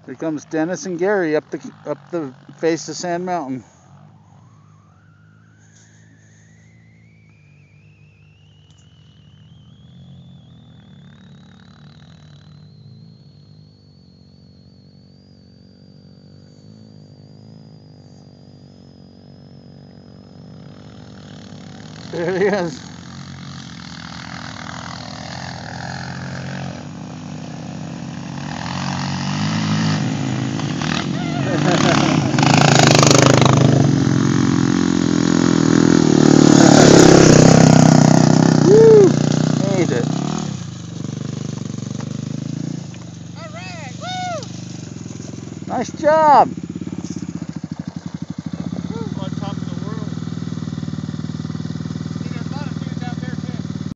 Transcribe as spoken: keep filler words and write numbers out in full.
Here comes Dennis and Gary up the up the face of Sand Mountain. There he is. Woo! Made it. All right, woo! Nice job.